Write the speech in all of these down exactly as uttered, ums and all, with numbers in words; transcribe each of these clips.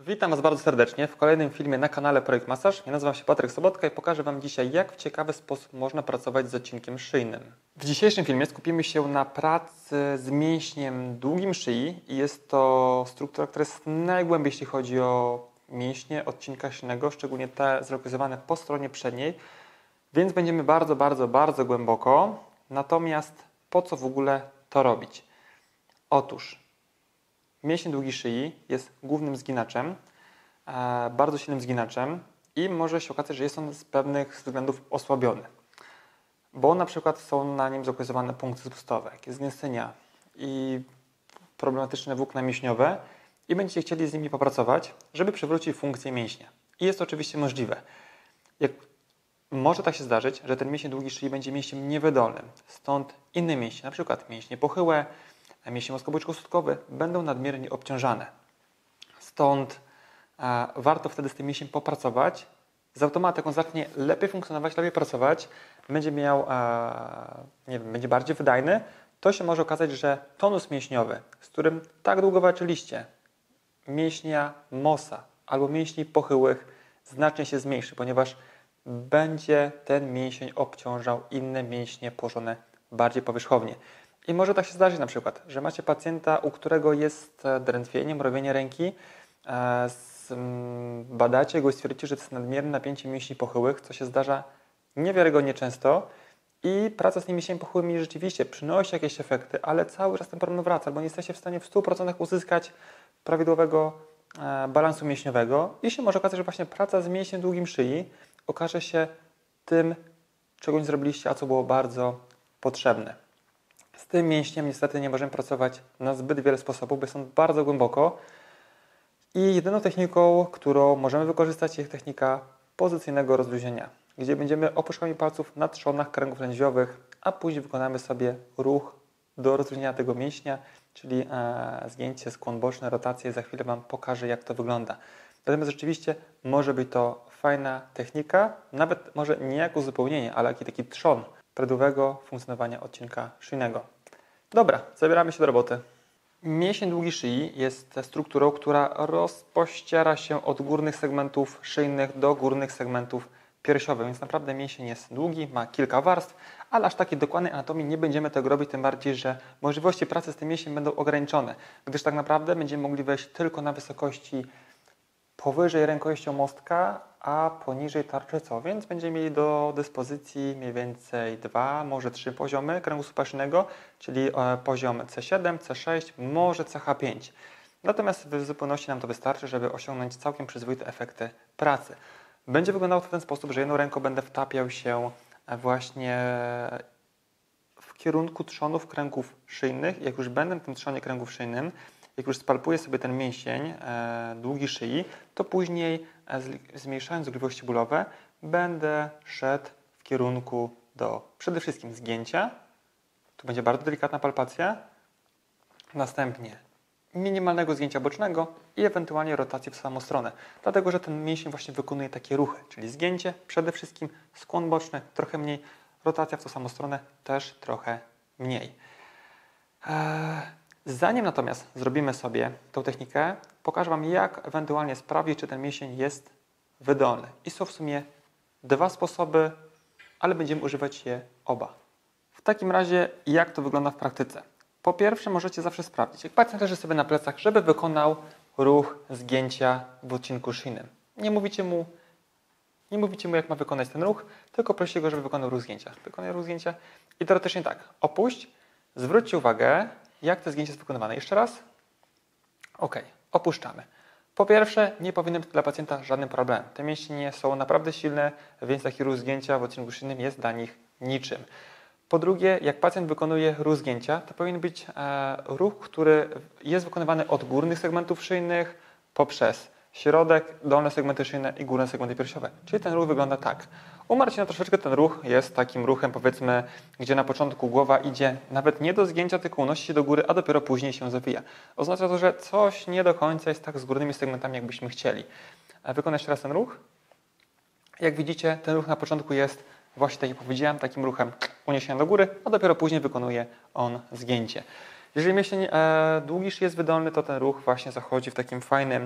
Witam Was bardzo serdecznie w kolejnym filmie na kanale Projekt Masaż. Ja nazywam się Patryk Sobotka i pokażę Wam dzisiaj, jak w ciekawy sposób można pracować z odcinkiem szyjnym. W dzisiejszym filmie skupimy się na pracy z mięśniem długim szyi i jest to struktura, która jest najgłębiej, jeśli chodzi o mięśnie odcinka szyjnego, szczególnie te zlokalizowane po stronie przedniej, więc będziemy bardzo, bardzo, bardzo głęboko. Natomiast po co w ogóle to robić? Otóż mięsień długiej szyi jest głównym zginaczem, e, bardzo silnym zginaczem i może się okazać, że jest on z pewnych względów osłabiony, bo na przykład są na nim zlokalizowane punkty spustowe, jakieś zgęszczenia i problematyczne włókna mięśniowe i będziecie chcieli z nimi popracować, żeby przywrócić funkcję mięśnia. I jest to oczywiście możliwe. Jak może tak się zdarzyć, że ten mięsień długiej szyi będzie mięśniem niewydolnym, stąd inne mięśnie, na przykład mięśnie pochyłe, mięśnie mózgowo-czkowsko-sutkowe będą nadmiernie obciążane. Stąd e, warto wtedy z tym mięśniem popracować. Z automatu, jak on zacznie lepiej funkcjonować, lepiej pracować, będzie miał, e, nie wiem, będzie bardziej wydajny, to się może okazać, że tonus mięśniowy, z którym tak długo walczyliście, mięśnia mosa albo mięśni pochyłych, znacznie się zmniejszy, ponieważ będzie ten mięsień obciążał inne mięśnie położone bardziej powierzchownie. I może tak się zdarzyć na przykład, że macie pacjenta, u którego jest drętwienie, mrowienie ręki, badacie go i stwierdzicie, że to jest nadmierne napięcie mięśni pochyłych, co się zdarza niewiarygodnie często i praca z tymi mięśniami pochyłymi rzeczywiście przynosi jakieś efekty, ale cały czas ten problem wraca, bo nie jesteście w stanie w stu procentach uzyskać prawidłowego balansu mięśniowego i się może okazać, że właśnie praca z mięśniem długim szyi okaże się tym, czego nie zrobiliście, a co było bardzo potrzebne. Z tym mięśniem niestety nie możemy pracować na zbyt wiele sposobów, bo jest on bardzo głęboko i jedyną techniką, którą możemy wykorzystać, jest technika pozycyjnego rozluźnienia, gdzie będziemy opuszczkami palców na trzonach kręgów lędźwiowych, a później wykonamy sobie ruch do rozluźnienia tego mięśnia, czyli e, zgięcie, skłon boczny, rotację. Za chwilę Wam pokażę, jak to wygląda. Natomiast rzeczywiście może być to fajna technika, nawet może nie jako uzupełnienie, ale jak taki trzon prawidłowego funkcjonowania odcinka szyjnego. Dobra, zabieramy się do roboty. Mięsień długiej szyi jest strukturą, która rozpościera się od górnych segmentów szyjnych do górnych segmentów piersiowych, więc naprawdę mięsień jest długi, ma kilka warstw, ale aż takiej dokładnej anatomii nie będziemy tego robić, tym bardziej, że możliwości pracy z tym mięśniem będą ograniczone, gdyż tak naprawdę będziemy mogli wejść tylko na wysokości powyżej rękojeściomostka, a poniżej tarczycą, więc będziemy mieli do dyspozycji mniej więcej dwa, może trzy poziomy kręgosłupa szyjnego, czyli poziom C siedem, C sześć, może C H pięć. Natomiast w zupełności nam to wystarczy, żeby osiągnąć całkiem przyzwoite efekty pracy. Będzie wyglądało to w ten sposób, że jedną ręką będę wtapiał się właśnie w kierunku trzonów kręgów szyjnych. Jak już będę w tym trzonie kręgów szyjnym, jak już spalpuję sobie ten mięsień e, długi szyi, to później e, zmniejszając dolegliwości bólowe będę szedł w kierunku do przede wszystkim zgięcia. Tu będzie bardzo delikatna palpacja. Następnie minimalnego zgięcia bocznego i ewentualnie rotacji w samą stronę. Dlatego, że ten mięsień właśnie wykonuje takie ruchy, czyli zgięcie przede wszystkim, skłon boczny trochę mniej, rotacja w tą samą stronę też trochę mniej. Eee, Zanim natomiast zrobimy sobie tą technikę, pokażę Wam, jak ewentualnie sprawdzić, czy ten mięsień jest wydolny. I są w sumie dwa sposoby, ale będziemy używać je oba. W takim razie, jak to wygląda w praktyce? Po pierwsze, możecie zawsze sprawdzić, jak pacjent leży sobie na plecach, żeby wykonał ruch zgięcia w odcinku szyjnym. Nie mówicie mu, nie mówicie mu, jak ma wykonać ten ruch, tylko prosicie go, żeby wykonał ruch zgięcia. Wykonaj ruch zgięcia i teoretycznie tak, opuść, zwróćcie uwagę, jak to zgięcie jest wykonywane. Jeszcze raz. Ok, opuszczamy. Po pierwsze, nie powinien być dla pacjenta żadnym problemem. Te mięśnie są naprawdę silne, więc taki ruch zgięcia w odcinku szyjnym jest dla nich niczym. Po drugie, jak pacjent wykonuje ruch zgięcia, to powinien być e, ruch, który jest wykonywany od górnych segmentów szyjnych poprzez środek, dolne segmenty szyjne i górne segmenty piersiowe. Czyli ten ruch wygląda tak. U Marcina troszeczkę ten ruch jest takim ruchem, powiedzmy, gdzie na początku głowa idzie nawet nie do zgięcia, tylko unosi się do góry, a dopiero później się zawija. Oznacza to, że coś nie do końca jest tak z górnymi segmentami, jakbyśmy chcieli. Wykonać jeszcze raz ten ruch. Jak widzicie, ten ruch na początku jest właśnie, tak jak powiedziałem, takim ruchem uniesienia do góry, a dopiero później wykonuje on zgięcie. Jeżeli mięsień e, długi jest wydolny, to ten ruch właśnie zachodzi w takim fajnym,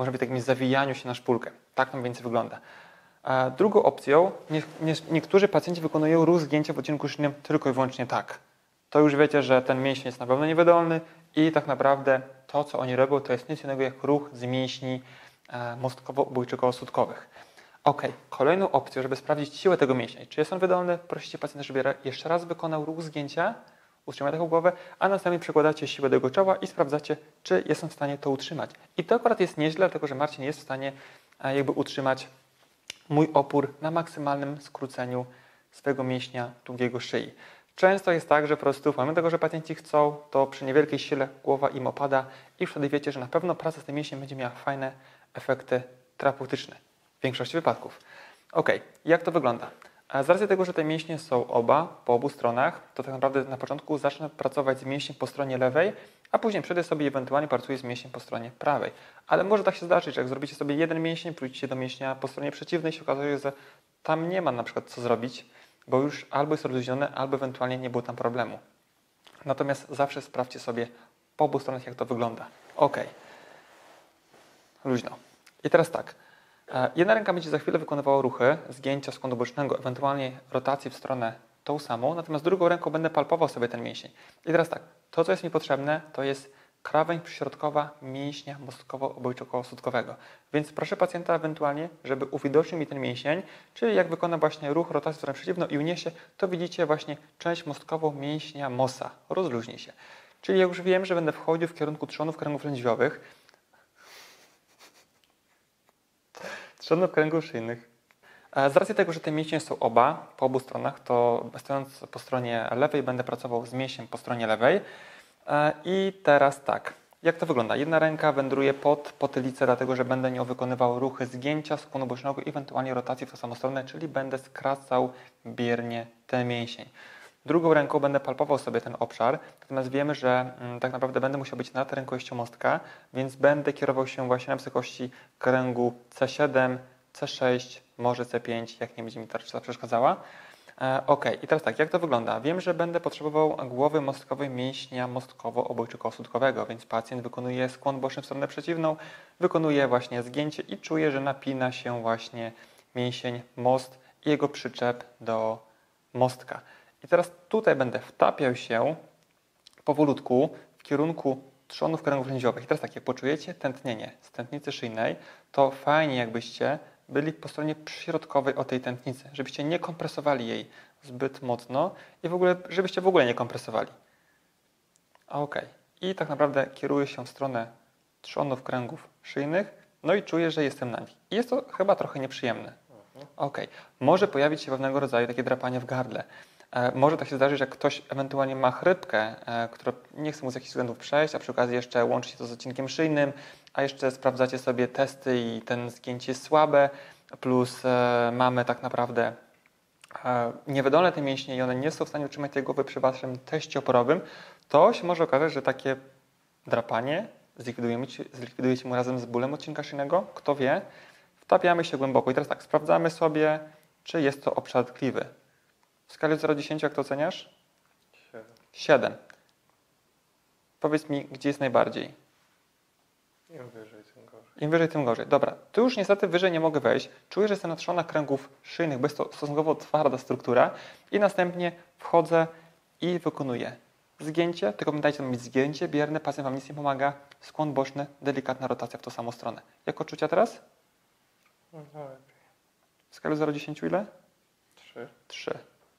może być takim zawijaniu się na szpulkę. Tak to mniej więcej wygląda. A drugą opcją, nie, nie, niektórzy pacjenci wykonują ruch zgięcia w odcinku szyjnym tylko i wyłącznie tak. To już wiecie, że ten mięsień jest na pewno niewydolny i tak naprawdę to, co oni robią, to jest nic innego jak ruch z mięśni e, mostkowo-obojczykowo-sutkowych. Ok, kolejną opcją, żeby sprawdzić siłę tego mięśnia, czy jest on wydolny, prosicie pacjenta, żeby jeszcze raz wykonał ruch zgięcia, utrzymać taką głowę, a następnie przekładacie siłę do jego czoła i sprawdzacie, czy jest on w stanie to utrzymać. I to akurat jest nieźle, dlatego że Marcin jest w stanie e, jakby utrzymać mój opór na maksymalnym skróceniu swojego mięśnia długiego szyi. Często jest tak, że po prostu pomimo tego, że pacjenci chcą, to przy niewielkiej sile głowa im opada i wtedy wiecie, że na pewno praca z tym mięśniem będzie miała fajne efekty terapeutyczne w większości wypadków. Ok, jak to wygląda? Z racji tego, że te mięśnie są oba po obu stronach, to tak naprawdę na początku zacznę pracować z mięśniem po stronie lewej, a później przejdę sobie i ewentualnie pracuję z mięśniem po stronie prawej. Ale może tak się zdarzyć, że jak zrobicie sobie jeden mięsień, pójdziecie do mięśnia po stronie przeciwnej i się okazuje, że tam nie ma na przykład co zrobić, bo już albo jest rozluźnione, albo ewentualnie nie było tam problemu. Natomiast zawsze sprawdźcie sobie po obu stronach, jak to wygląda. Ok. Luźno. I teraz tak. Jedna ręka będzie za chwilę wykonywała ruchy zgięcia skłonu bocznego, ewentualnie rotacji w stronę tą samą, natomiast drugą ręką będę palpował sobie ten mięsień. I teraz tak, to co jest mi potrzebne, to jest krawędź przyśrodkowa mięśnia mostkowo-obojczykowo-sutkowego. Więc proszę pacjenta ewentualnie, żeby uwidocznił mi ten mięsień, czyli jak wykona właśnie ruch rotacji w stronę przeciwną i uniesie, to widzicie właśnie część mostkową mięśnia mosa. Rozluźni się. Czyli ja już wiem, że będę wchodził w kierunku trzonów kręgów lędźwiowych, trzonów kręgów szyjnych. Z racji tego, że te mięśnie są oba po obu stronach, to stojąc po stronie lewej będę pracował z mięśniem po stronie lewej. I teraz tak, jak to wygląda? Jedna ręka wędruje pod potylicę, dlatego że będę nią wykonywał ruchy zgięcia skłonu bocznego, ewentualnie rotacji w tą samą stronę, czyli będę skracał biernie ten mięsień. Drugą ręką będę palpował sobie ten obszar, natomiast wiemy, że mm, tak naprawdę będę musiał być nad rękojeścią mostka, więc będę kierował się właśnie na wysokości kręgu C siedem, C sześć, może C pięć, jak nie będzie mi tarcza przeszkadzała. E, ok, i teraz tak, jak to wygląda? Wiem, że będę potrzebował głowy mostkowej mięśnia mostkowo-obojczykowo-sutkowego, więc pacjent wykonuje skłon boczny w stronę przeciwną, wykonuje właśnie zgięcie i czuje, że napina się właśnie mięsień most i jego przyczep do mostka. I teraz tutaj będę wtapiał się powolutku w kierunku trzonów kręgów lędźwiowych. I teraz tak, jak poczujecie tętnienie z tętnicy szyjnej, to fajnie jakbyście byli po stronie przyśrodkowej o tej tętnicy, żebyście nie kompresowali jej zbyt mocno i w ogóle, żebyście w ogóle nie kompresowali. Ok. I tak naprawdę kieruję się w stronę trzonów kręgów szyjnych, no i czuję, że jestem na nich. I jest to chyba trochę nieprzyjemne. Ok. Może pojawić się pewnego rodzaju takie drapanie w gardle. E, może tak się zdarzyć, że ktoś ewentualnie ma chrypkę, e, która nie chce mu z jakichś względów przejść, a przy okazji jeszcze łączy się to z odcinkiem szyjnym, a jeszcze sprawdzacie sobie testy i ten zgięcie jest słabe, plus e, mamy tak naprawdę e, niewydolne te mięśnie i one nie są w stanie utrzymać tej głowy przy waszym teście oporowym, to się może okazać, że takie drapanie zlikwidujecie, zlikwidujecie mu razem z bólem odcinka szyjnego, kto wie. Wtapiamy się głęboko i teraz tak, sprawdzamy sobie, czy jest to obszar tkliwy. W skali od zera do dziesięciu jak to oceniasz? siedem. siedem. Powiedz mi, gdzie jest najbardziej? Im wyżej, tym gorzej. Im wyżej, tym gorzej. Dobra, tu już niestety wyżej nie mogę wejść. Czuję, że jestem na trzonach kręgów szyjnych, bo jest to stosunkowo twarda struktura i następnie wchodzę i wykonuję zgięcie, tylko pamiętajcie, to ma być zgięcie bierne, pacjent wam nic nie pomaga, skłon boczny, delikatna rotacja w tą samą stronę. Jak odczucia teraz? No, no lepiej. W skali od zera do dziesięciu ile? Trzy. trzy.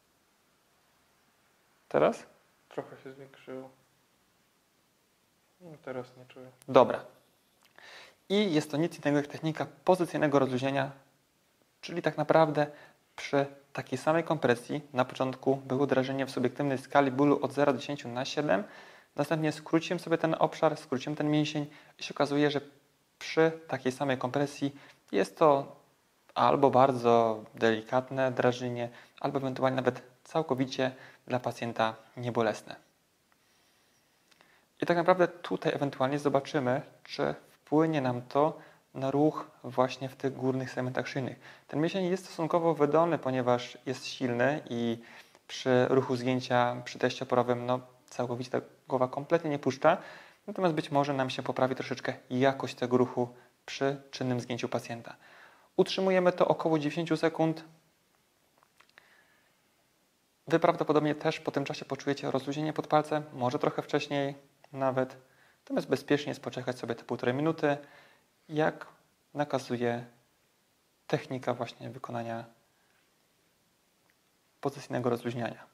Teraz? Trochę się zwiększyło. No, teraz nie czuję. Dobra. I jest to nic innego jak technika pozycyjnego rozluźnienia, czyli tak naprawdę przy takiej samej kompresji na początku było drażnienie w subiektywnej skali bólu od zera do dziesięciu na siedem. Następnie skróciłem sobie ten obszar, skróciłem ten mięsień i się okazuje, że przy takiej samej kompresji jest to albo bardzo delikatne drażnienie, albo ewentualnie nawet całkowicie dla pacjenta niebolesne. I tak naprawdę tutaj ewentualnie zobaczymy, czy wpłynie nam to na ruch właśnie w tych górnych segmentach szyjnych. Ten mięsień jest stosunkowo wydolny, ponieważ jest silny i przy ruchu zgięcia, przy teście oporowym, no całkowicie ta głowa kompletnie nie puszcza. Natomiast być może nam się poprawi troszeczkę jakość tego ruchu przy czynnym zgięciu pacjenta. Utrzymujemy to około dziewięćdziesiąt sekund. Wy prawdopodobnie też po tym czasie poczujecie rozluźnienie pod palcem, może trochę wcześniej nawet. Natomiast bezpiecznie jest poczekać sobie te półtorej minuty, jak nakazuje technika właśnie wykonania pozycyjnego rozluźniania.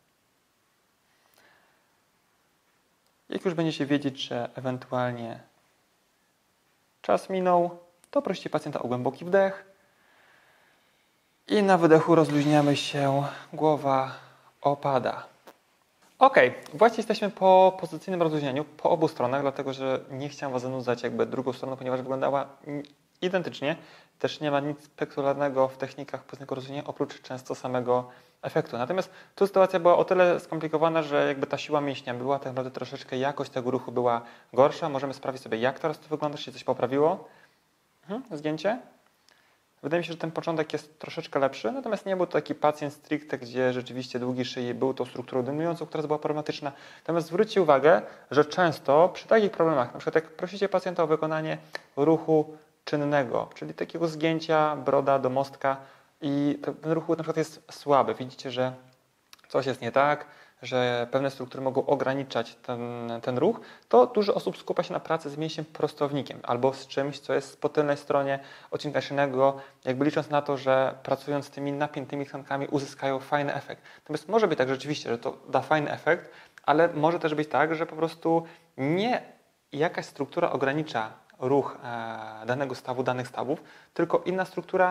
Jak już będziecie wiedzieć, że ewentualnie czas minął, to prosicie pacjenta o głęboki wdech i na wydechu rozluźniamy się, głowa opada. Ok, właśnie jesteśmy po pozycyjnym rozluźnieniu po obu stronach, dlatego że nie chciałem Was zanudzać jakby drugą stroną, ponieważ wyglądała identycznie. Też nie ma nic spektakularnego w technikach pozycyjnego rozluźnienia, oprócz często samego efektu. Natomiast tu sytuacja była o tyle skomplikowana, że jakby ta siła mięśnia była, tak naprawdę troszeczkę jakość tego ruchu była gorsza. Możemy sprawdzić sobie, jak teraz to wygląda, czy się coś poprawiło. Mhm, zgięcie. Wydaje mi się, że ten początek jest troszeczkę lepszy, natomiast nie był to taki pacjent stricte, gdzie rzeczywiście długi szyi był tą strukturą dominującą, która była problematyczna. Natomiast zwróćcie uwagę, że często przy takich problemach, na przykład jak prosicie pacjenta o wykonanie ruchu czynnego, czyli takiego zgięcia broda do mostka i ten ruch na przykład jest słaby, widzicie, że coś jest nie tak, że pewne struktury mogą ograniczać ten, ten ruch, to dużo osób skupia się na pracy z mięśniem prostownikiem albo z czymś, co jest po tylnej stronie odcinka szyjnego, jakby licząc na to, że pracując z tymi napiętymi tkankami uzyskają fajny efekt. Natomiast może być tak rzeczywiście, że to da fajny efekt, ale może też być tak, że po prostu nie jakaś struktura ogranicza ruch e, danego stawu, danych stawów, tylko inna struktura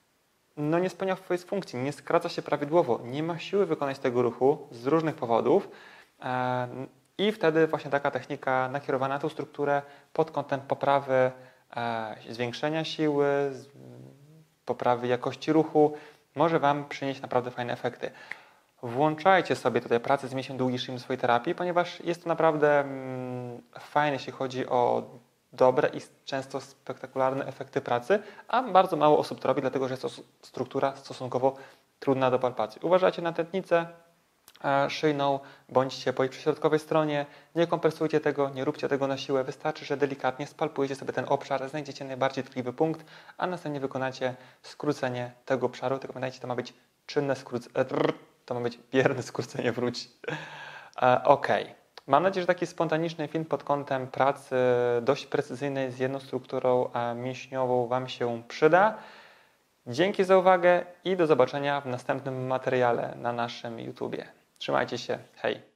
no nie spełnia swojej funkcji, nie skraca się prawidłowo, nie ma siły wykonać tego ruchu z różnych powodów e, i wtedy właśnie taka technika nakierowana na tą strukturę pod kątem poprawy e, zwiększenia siły, z, poprawy jakości ruchu może Wam przynieść naprawdę fajne efekty. Włączajcie sobie tutaj pracę z mięśniem długi szyi w swojej terapii, ponieważ jest to naprawdę mm, fajne, jeśli chodzi o dobre i często spektakularne efekty pracy, a bardzo mało osób to robi, dlatego że jest to struktura stosunkowo trudna do palpacji. Uważajcie na tętnicę e, szyjną, bądźcie po jej przyśrodkowej stronie, nie kompresujcie tego, nie róbcie tego na siłę, wystarczy, że delikatnie spalpujecie sobie ten obszar, znajdziecie najbardziej tkliwy punkt, a następnie wykonacie skrócenie tego obszaru, tylko pamiętajcie, to ma być czynne skrócenie, to ma być bierne skrócenie wróć. E, ok. Mam nadzieję, że taki spontaniczny film pod kątem pracy dość precyzyjnej z jedną strukturą mięśniową Wam się przyda. Dzięki za uwagę i do zobaczenia w następnym materiale na naszym YouTubie. Trzymajcie się, hej!